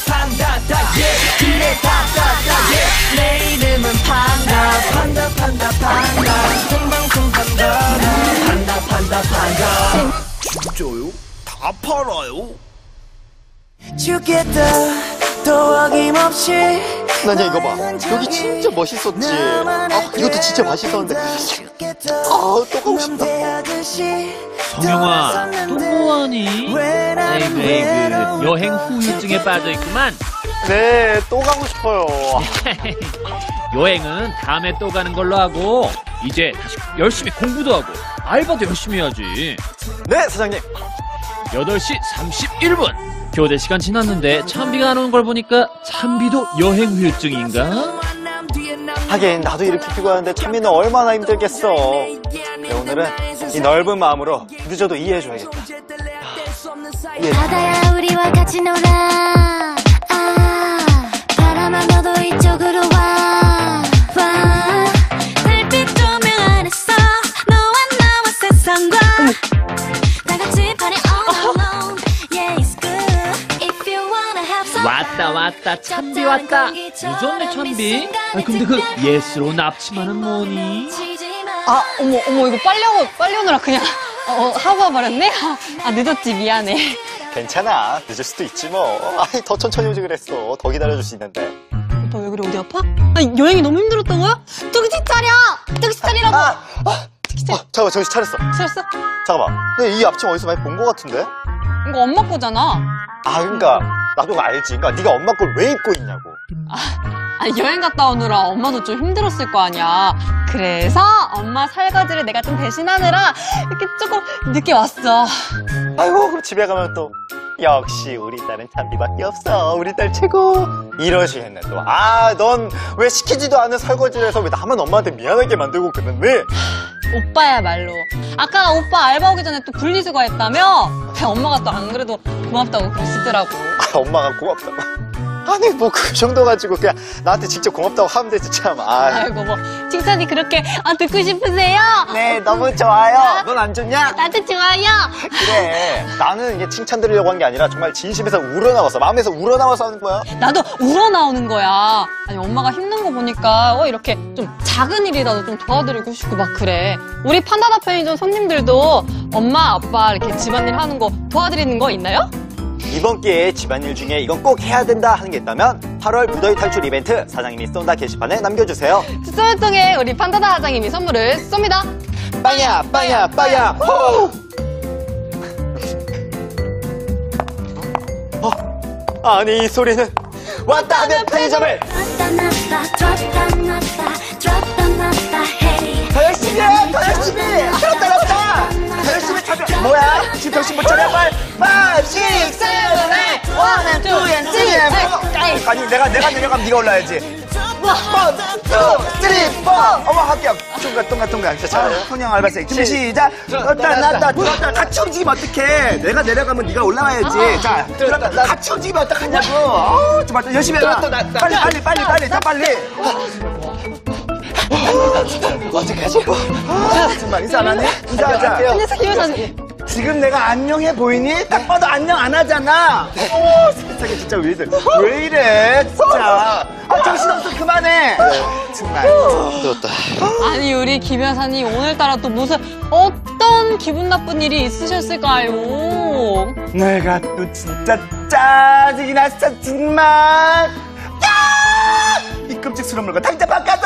판다다 예 그래 판다다 예 내 이름은 판다 생방송 판다 진짜요? 다 팔아요? 죽겠다 또 어김없이 나냐 이거 봐. 여기 진짜 멋있었지. 이것도 진짜 맛있었는데. 또 가고 싶다. 정영아, 또 뭐하니? 에이그 여행 후유증에 빠져있구만. 네, 또 가고 싶어요. 여행은 다음에 또 가는 걸로 하고 이제 다시 열심히 공부도 하고 알바도 열심히 해야지. 네, 사장님. 8시 31분. 교대 시간 지났는데 찬비가 안 오는 걸 보니까 찬비도 여행 후유증인가? 하긴 나도 이렇게 피곤한데 찬미는 얼마나 힘들겠어. 네, 오늘은 이 넓은 마음으로 늦어도 이해해줘야겠다. 바다야 우리와 같이 놀아. 바람아 너도 이쪽으로 와. 달빛 조명 안에서 너와 나와 세상과 다같이 party all alone. Yeah it's good if you wanna have some 왔다 찬비 왔다. 늦었네 찬비. 근데 그 예스로 납치만은 뭐니? 어머 이거 빨리 오느라 그냥 하고 와버렸네? 늦었지 미안해. 괜찮아. 늦을 수도 있지 뭐. 더 천천히 오지 그랬어. 더 기다려줄 수 있는데. 오빠 왜 그래 어디 아파? 여행이 너무 힘들었다고요? 정신 차려! 정신 차리라고! 잠깐만 정신 차렸어. 차렸어? 잠깐만. 근데 이 앞치마 어디서 많이 본 것 같은데? 이거 엄마 거잖아. 그러니까 나도 알지. 그러니까 네가 엄마 걸 왜 입고 있냐고. 여행 갔다 오느라 엄마도 좀 힘들었을 거 아니야. 그래서 엄마 설거지를 내가 좀 대신하느라 이렇게 조금 늦게 왔어. 아이고 그럼 집에 가면 또 역시 우리 딸은 찬비밖에 없어. 우리 딸 최고. 이러시겠네 또. 넌 왜 시키지도 않은 설거지를 해서 왜 나만 엄마한테 미안하게 만들고 그러는데. 오빠야말로. 아까 오빠 알바 오기 전에 또 분리수거 했다며? 엄마가 또 안 그래도 고맙다고 그러시더라고. 엄마가 고맙다고. 아니 뭐 그 정도 가지고 그냥 나한테 직접 고맙다고 하면 되지 참. 아이고 뭐 칭찬이 그렇게 듣고 싶으세요? 네 너무 좋아요. 넌 안 좋냐? 나도 좋아요. 그래 나는 이게 칭찬 드리려고 한 게 아니라 정말 진심에서 우러나와서 마음에서 우러나와서 하는 거야. 나도 우러나오는 거야. 아니 엄마가 힘든 거 보니까 이렇게 좀 작은 일이라도 좀 도와드리고 싶고 막 그래. 우리 판다다 편의점 손님들도 엄마 아빠 이렇게 집안일 하는 거 도와드리는 거 있나요? 이번 기회에 집안일 중에 이건 꼭 해야 된다 하는 게 있다면 8월 무더위 탈출 이벤트 사장님이 쏜다 게시판에 남겨주세요. 추첨을 통해 우리 판다다 사장님이 선물을 쏩니다. 빵야 빵야 빵야 호! 아니 이 소리는 왔다 하면 편의점을 더 열심히 해! 더 열심히! 더 열심히 찾아! 뭐야? 지금 정신 못 차려? 빨리! 5, 6, 7, 8 1, 2, 3, 4 아니 내가 내려가면 네가 올라야지 1, 2, 3, 4 어머 합격! 뚱가 자, 혼영 알바생 준비 시작! 나다 같이 움직이면 어떡해! 내가 내려가면 네가 올라와야지 자, 같이 움직이면 어떡하냐고! 정말 열심히 해라! 빨리 자 빨리! 어떡하지? 정말 인사 안 하니? 인사하자. 안녕하세요, 김여사님. 지금 내가 안녕해 보이니? 딱 봐도 안녕 안 하잖아. 세상에 진짜 왜 이래? 진짜. 정신없어 그만해. 정말. 들었다. 아니 우리 김 여사님 오늘따라 또 무슨 어떤 기분 나쁜 일이 있으셨을까요? 내가 또 진짜 짜증이 났어 정말. 이 끔찍스러운 물건 당장 바꿔줘!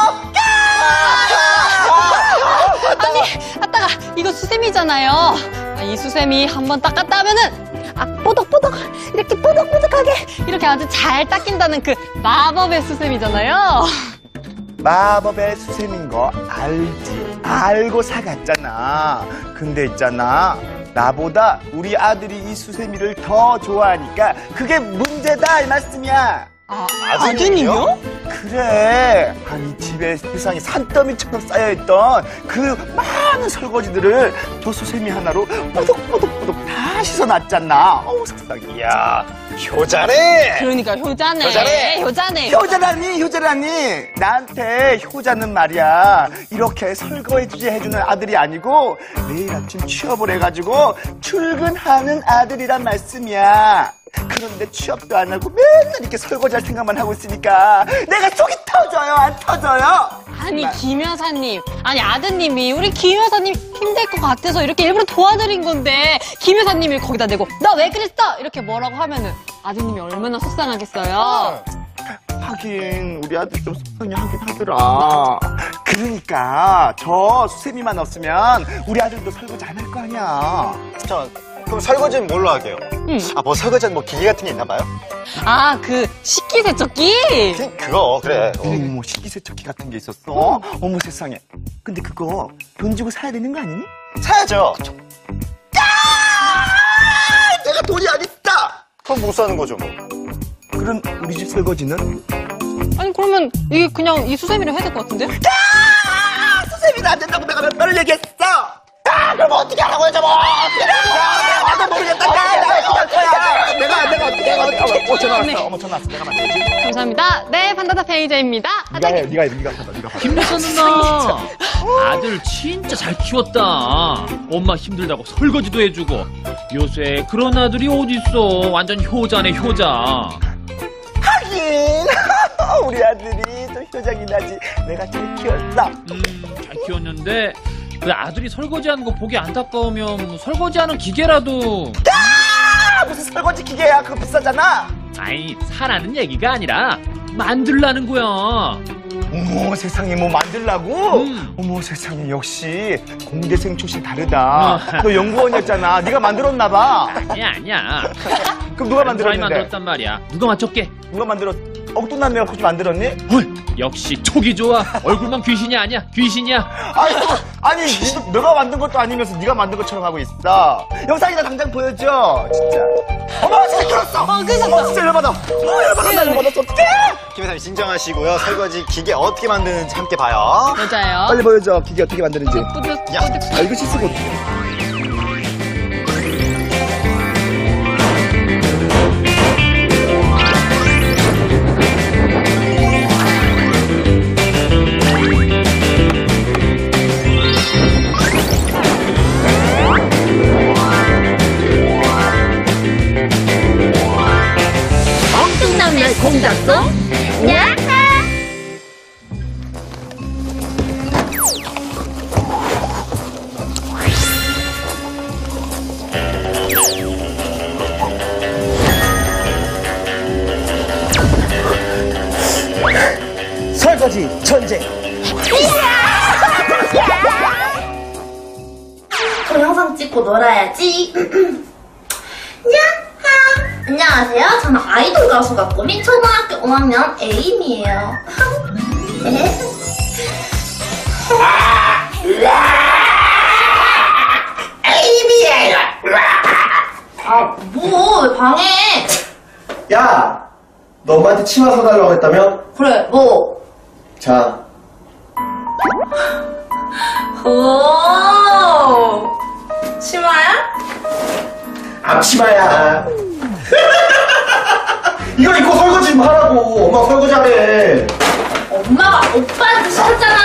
아니, 아따가 이거 수세미잖아요. 이 수세미 한번 닦았다 하면은 뽀덕뽀덕 이렇게 뽀덕뽀덕하게 이렇게 아주 잘 닦인다는 그 마법의 수세미잖아요. 마법의 수세미인 거 알지? 알고 사갔잖아. 근데 있잖아. 나보다 우리 아들이 이 수세미를 더 좋아하니까 그게 문제다 이 말씀이야. 아드님이요? 그래. 아니 집에 세상에 산더미처럼 쌓여있던 그 많은 설거지들을 저 수세미 하나로 뽀득뽀득뽀득 다 씻어놨잖아. 어우 속상해. 이야 효자네. 그러니까 효자네. 효자라니. 나한테 효자는 말이야 이렇게 설거지 해주는 아들이 아니고 매일 아침 취업을 해가지고 출근하는 아들이란 말씀이야. 그런데 취업도 안 하고 맨날 이렇게 설거지할 생각만 하고 있으니까 내가 속이 터져요, 안 터져요? 아니 김 여사님, 아니 아드님이 우리 김 여사님 힘들 것 같아서 이렇게 일부러 도와드린 건데 김 여사님이 거기다 대고 나 왜 그랬어? 이렇게 뭐라고 하면은 아드님이 얼마나 속상하겠어요. 하긴 우리 아들 좀 속상해하긴 하더라. 그러니까 저 수세미만 없으면 우리 아들도 설거지 안 할 거 아니야. 그럼 설거지는 뭘로 하게요? 뭐 설거지는 뭐 기계 같은 게 있나 봐요? 아, 그 식기세척기? 그거 그래. 어머, 식기세척기 같은 게 있었어? 어머 세상에. 근데 그거 돈 주고 사야 되는 거 아니니? 사야죠. 내가 돈이 안 있다. 그럼 못 사는 거죠 뭐. 그럼 우리 집 설거지는? 아니 그러면 이게 그냥 이 수세미를 해야 될 것 같은데요? 수세미는 안 된다고 내가 몇 번을 얘기했어. 그럼 어떻게 하라고 해줘 뭐. 나도 모르겠다. 내가 어떻게 전화 왔어. 어머 전화 왔어. 내가 만들지. 감사합니다. 네, 판다다 페이저입니다. 네가 받아. 김여사 누나 아들 진짜 잘 키웠다. 엄마 힘들다고 설거지도 해주고. 요새 그런 아들이 어딨어. 완전 효자네 효자. 하긴 우리 아들이 또 효자긴 하지. 내가 잘 키웠어. 잘 키웠는데 그 아들이 설거지하는 거 보기 안타까우면 설거지하는 기계라도. 무슨 설거지 기계야. 그거 비싸잖아. 아이 사라는 얘기가 아니라 만들라는 거야. 어머 세상에 뭐 만들라고? 어머 세상에 역시 공대생 출신 다르다. 너 연구원이었잖아. 네가 만들었나 봐. 아니야. 그럼 누가 사람이 만들었는데? 만들었단 말이야. 누가 맞췄게? 누가 만들었? 엉뚱한 내가 혹시 만들었니? 역시 촉이 좋아. 얼굴만 귀신이 아니야. 귀신이야. 아니 너가 만든 것도 아니면서 네가 만든 것처럼 하고 있어. 영상이나 당장 보여줘. 진짜. 어머 진짜 들었어. 어머 진짜 열받아. 열받았어. 어떡해? 김 여사님 진정하시고요. 설거지 기계 어떻게 만드는지 함께 봐요. 맞아요. 빨리 보여줘. 기계 어떻게 만드는지. 뿌듯. 아 이거 씻고 어떡해. 엄청난 공작소 야하. 설거지 전쟁. 동영상 찍고 놀아야지. 야하. 안녕하세요. 저는 아이돌 가수가 꾸민 초등학교 5학년 에임이에요. 에임이에요. 뭐 방해. 야! 너 엄마한테 치마 사달라고 했다며? 그래 뭐. 자, 오. 치마야? 앞치마야. 이걸 입고 설거지 좀 하라고. 엄마 설거지 하래. 엄마가 오빠한테 시켰잖아.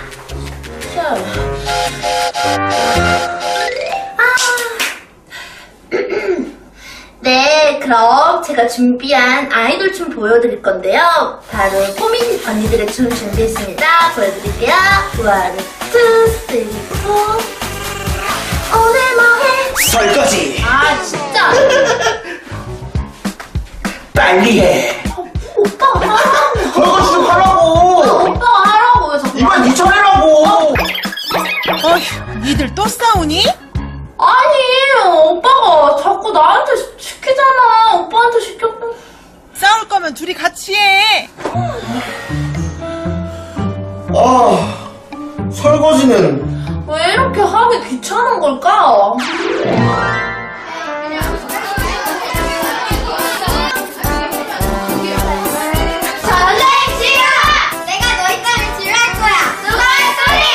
네, 그럼 제가 준비한 아이돌 춤 보여드릴 건데요. 바로 포민 언니들의 춤 준비했습니다. 보여드릴게요. 1, 2, 3, 4. 오늘 뭐해? 설거지. 아, 진짜. 빨리 해. 오빠가 하라고. 설거지 좀 하라고. 오빠가 하라고. 왜 자꾸 이건 네 차례라고. 어휴, 니들 또 싸우니? 아니, 오빠가 자꾸 나한테 시키잖아. 오빠한테 시켰고. 싸울 거면 둘이 같이 해. 아, 설거지는. 왜 이렇게 하기 귀찮은 걸까? 선생님 싫어! 내가 너희 때문에 지루할 거야! 누가 할 소리!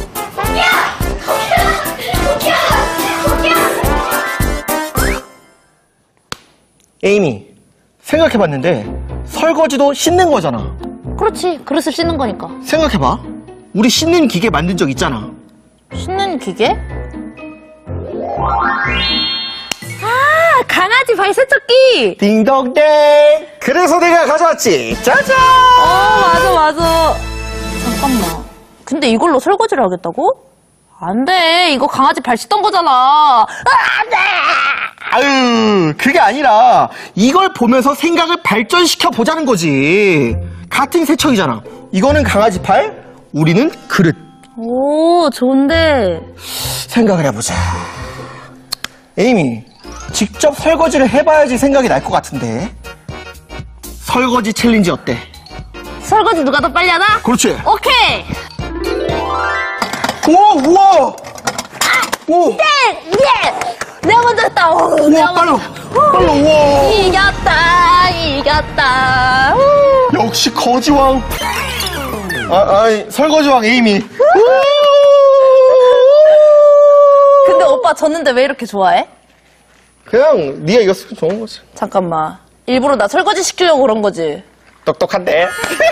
에이미, 생각해봤는데 설거지도 씻는 거잖아. 그렇지. 그릇을 씻는 거니까. 생각해봐. 우리 씻는 기계 만든 적 있잖아. 씻는 기계? 아, 강아지 발 세척기! 설거지. 딩동댕. 그래서 내가 가져왔지. 짜잔. 맞아. 잠깐만. 근데 이걸로 설거지를 하겠다고? 안 돼. 이거 강아지 발 씻던 거잖아. 안 돼! 아유, 그게 아니라 이걸 보면서 생각을 발전시켜 보자는 거지. 같은 세척이잖아. 이거는 강아지 팔, 우리는 그릇. 오, 좋은데. 생각을 해보자. 에이미, 직접 설거지를 해봐야지 생각이 날 것 같은데. 설거지 챌린지 어때? 설거지 누가 더 빨리 하나? 그렇지. 오케이. 우와! 오! 예! 내가 먼저 했다. 우와, 빨라! 우와! 이겼다. 역시 거지왕. 설거지왕 에이미. 근데 오빠 졌는데 왜 이렇게 좋아해? 그냥 네가 이겼으면 좋은 거지. 잠깐만. 일부러 나 설거지 시키려고 그런 거지. 똑똑한데.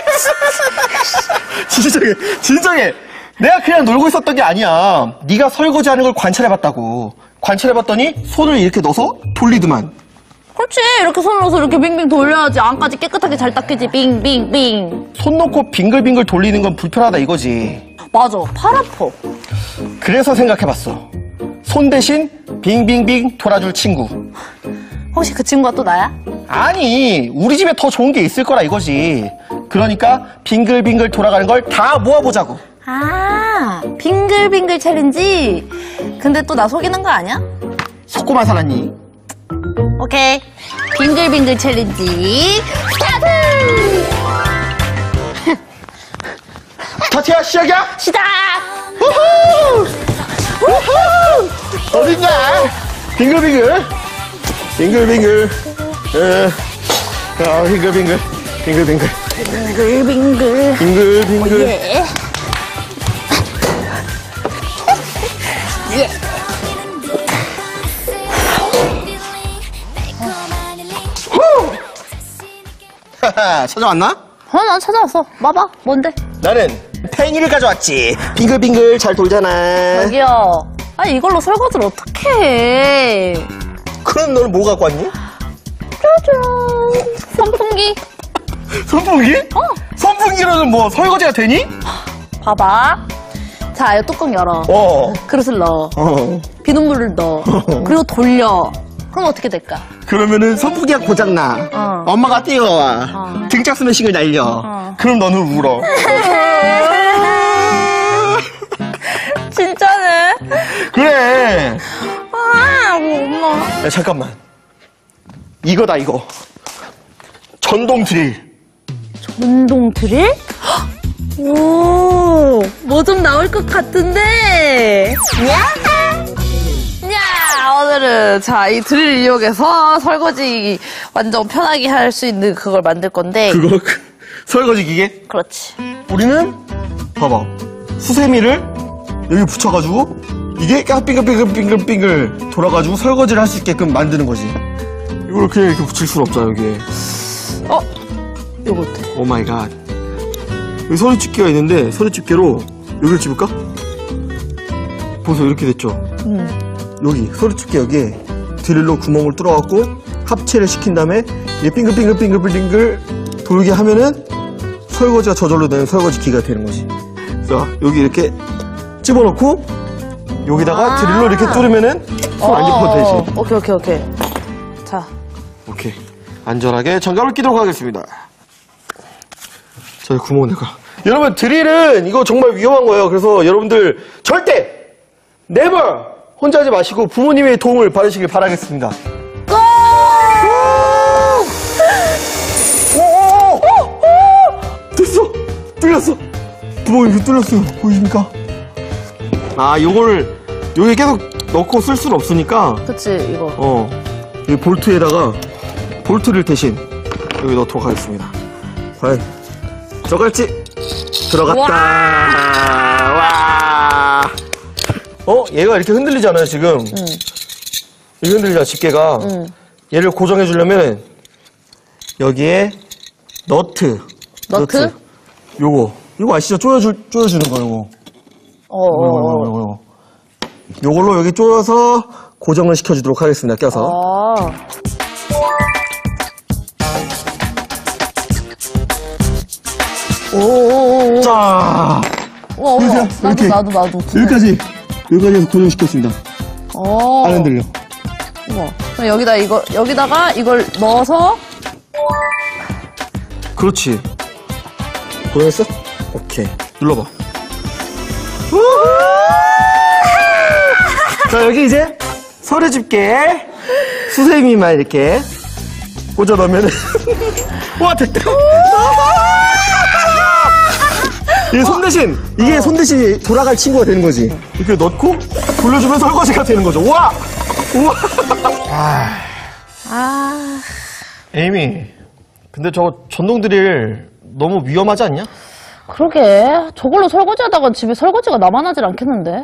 진정해. 내가 그냥 놀고 있었던 게 아니야. 네가 설거지하는 걸 관찰해봤다고. 관찰해봤더니 손을 이렇게 넣어서 돌리더만. 그렇지. 이렇게 손을 넣어서 이렇게 빙빙 돌려야지 안까지 깨끗하게 잘 닦이지. 빙빙빙. 손 놓고 빙글빙글 돌리는 건 불편하다 이거지. 맞아. 팔 아파. 그래서 생각해봤어. 손 대신 빙빙빙 돌아줄 친구. 혹시 그 친구가 또 나야? 아니, 우리 집에 더 좋은 게 있을 거라 이거지. 그러니까 빙글빙글 돌아가는 걸 다 모아보자고. 아, 빙글빙글 챌린지? 근데 또 나 속이는 거 아니야? 속고만 살았니? 오케이. 빙글빙글 챌린지 스타트! 스타트야, 시작이야? 시작! 우후! 우후! 어딨냐? 빙글빙글. 빙글빙글. 빙글빙글. 빙글빙글. 빙글빙글. 빙글빙글. 예. 예. 하하, 찾아왔나? 난 찾아왔어. 봐봐. 뭔데? 나는 팽이를 가져왔지. 빙글빙글 잘 돌잖아. 저기요. 아니, 이걸로 설거지를 어떻게 해? 그럼 너는 뭐 갖고 왔니? 짜잔. 선풍기. 선풍기? 선풍기로는 뭐 설거지가 되니? 봐봐. 자, 이 뚜껑 열어. 그릇을 넣어. 비눗물을 넣어. 그리고 돌려. 그럼 어떻게 될까? 그러면은 선풍기가 고장나. 엄마가 뛰어와. 등짝 스매싱을 날려. 그럼 너는 울어. 진짜네? 그래. 엄마. 야, 잠깐만. 이거다, 이거. 전동 드릴. 운동 드릴? 오, 뭐 좀 나올 것 같은데? 야, 오늘은 자, 이 드릴 이용해서 설거지 완전 편하게 할 수 있는 그걸 만들 건데. 그거 설거지 기계? 그렇지. 우리는 봐봐. 수세미를 여기 붙여가지고 이게 빙글빙글 돌아가지고 설거지를 할 수 있게끔 만드는 거지. 이걸 그냥 이렇게 붙일 수는 없잖아, 여기에. 요거 어때? 오 마이 갓. 여기 서리집게가 있는데 서리집게로 여기를 집을까? 보세요, 이렇게 됐죠? 여기 서리집게 여기에 드릴로 구멍을 뚫어갖고 합체를 시킨 다음에 이게 빙글빙글 돌게 하면은 설거지가 저절로 되는 설거지 기가 되는 거지. 자, 여기 이렇게 집어넣고 여기다가 드릴로 이렇게 뚫으면은 손 안 짚어도 되지. 오케이. 자. 오케이. 안전하게 장갑을 끼도록 하겠습니다. 자, 구멍 내가. 여러분, 드릴은 이거 정말 위험한 거예요. 그래서 여러분들 절대 never 혼자 하지 마시고 부모님의 도움을 받으시길 바라겠습니다. 됐어! 뚫렸어! 구멍이 이렇게 뚫렸어요. 보이십니까? 아, 요거를 여기 계속 넣고 쓸 수는 없으니까. 그치, 이거. 이 볼트에다가 볼트를 대신 여기 넣도록 하겠습니다. 과연 들어갈지? 들어갔다. 와. 얘가 이렇게 흔들리잖아요, 지금. 이렇게 흔들리잖아, 집게가. 얘를 고정해 주려면 여기에 너트. 요거 아시죠? 조여주는 거, 요거. 요거. 요걸로 여기 조여서 고정을 시켜주도록 하겠습니다, 껴서. 오오오오. 자, 와, 어머. 이렇게. 나도. 여기까지 해서 고정시켰습니다. 오. 안 흔들려. 우와. 그럼 여기다가 이걸 넣어서. 그렇지. 고정했어? 오케이. 눌러봐. 자, 여기 이제 서류 집게 수세미만 이렇게 꽂아 넣으면은 와, 됐다. 이게 손 대신 돌아갈 친구가 되는 거지. 이렇게 넣고 돌려주면 설거지가 되는 거죠. 우와! 에이미, 근데 저 전동 드릴 너무 위험하지 않냐? 그러게. 저걸로 설거지하다가 집에 설거지가 남아나질 않겠는데?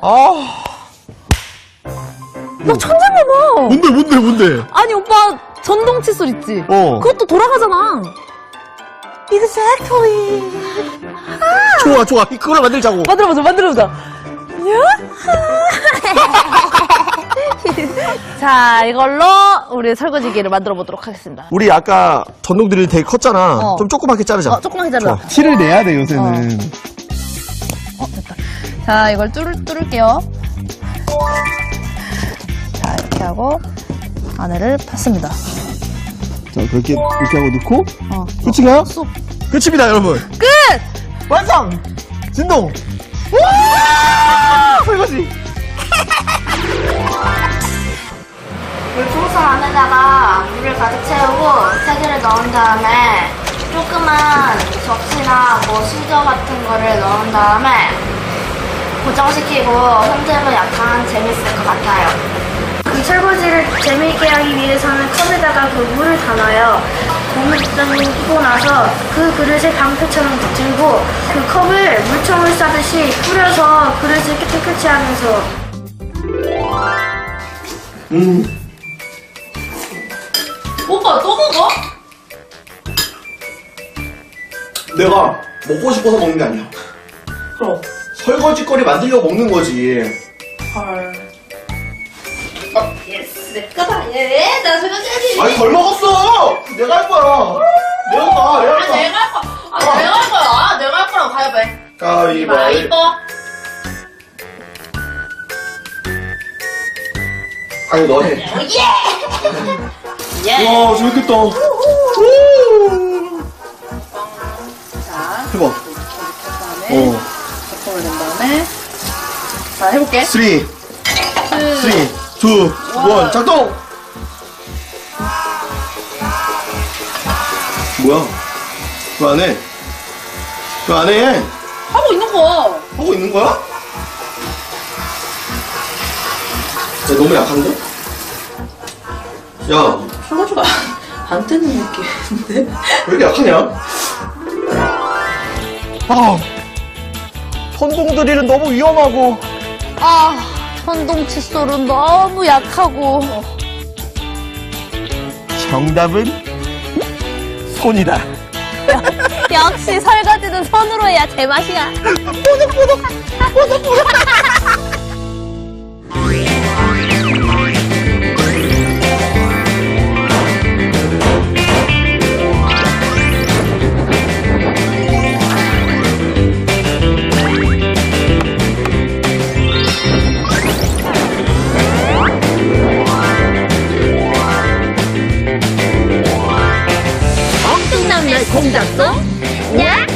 너 천장가 봐. 뭔데? 아니, 오빠, 전동 칫솔 있지? 그것도 돌아가잖아. Exactly. 좋아. 그걸로 만들자고. 만들어보자. 자, 이걸로 우리 설거지기를 만들어 보도록 하겠습니다. 우리 아까 전동 드릴 되게 컸잖아. 좀 조그맣게 자르자. 조그맣게 자르자. 티를 내야 돼, 요새는. 됐다. 자, 이걸 뚫을게요. 자, 이렇게 하고 안에를 팠습니다. 자, 이렇게 하고 넣고. 끝인가요? 끝입니다, 여러분. 끝! 완성! 진동! 설거지! 물풍선 안에다가 물을 가득 채우고 세제를 넣은 다음에 조그만 접시나 뭐 수저 같은 거를 넣은 다음에 고정시키고 손잡이 약간 재밌을 것 같아요. 이 설거지를 재미있게 하기 위해서는 컵에다가 그 물을 담아요. 물을 붓고 나서 그 그릇에 방패처럼 붙들고 그 컵을 물총을 쏴듯이 뿌려서 그릇을 깨끗이 하면서 오빠 또 먹어? 내가 먹고 싶어서 먹는 게 아니야. 그럼. 설거지거리 만들려고 먹는 거지. 헐. 예스 내 거다. 예, 나 설거지하지. 아니, 덜 먹었어! 내가 할 거야. 내가 할 거야. 내가 할 거야. 내가 할 거라고 가위바위보. 가위바위보. 아니, 너 해. 예. 와, 재밌겠다. 자, 해봐. 작동을 낸 다음에 자, 해볼게. 3, 2, 1, 작동! 뭐야? 왜 안 해? 왜 안 해? 하고 있는 거. 하고 있는 거야? 야, 너무 약한데? 야, 설거지가 안 뜨는 느낌인데? 왜 이렇게 약하냐? 선동 드릴은 너무 위험하고. 천동 칫솔은 너무 약하고. 정답은 손이다. 역시 설거지는 손으로 해야 제맛이야. 엄청난 날 공작소? 야?